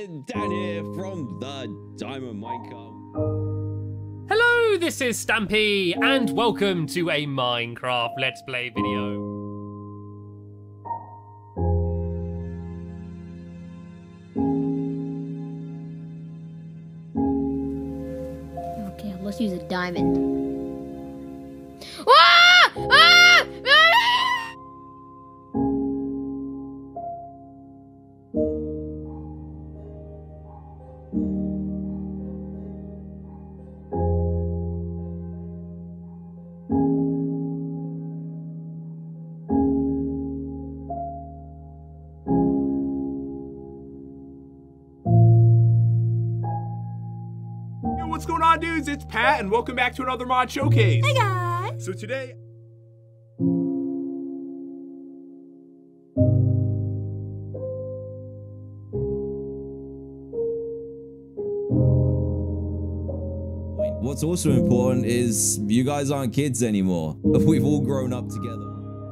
Dan here from the Diamond Minecraft. Hello, this is Stampy, and welcome to a Minecraft Let's Play video. Okay, let's use a diamond. Ah! Ah! Ah! What's going on, dudes? It's Pat, and welcome back to another mod showcase. Hey guys! So today, What's also important is you guys aren't kids anymore. We've all grown up together.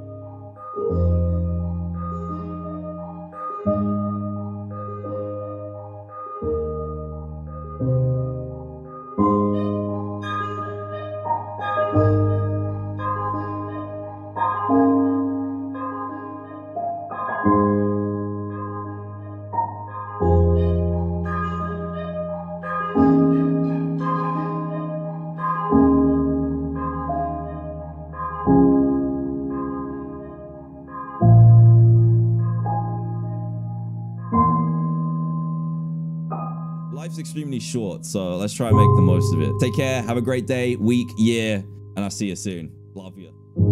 Life's extremely short, so let's try and make the most of it. Take care, have a great day, week, year, and I'll see you soon. Love you.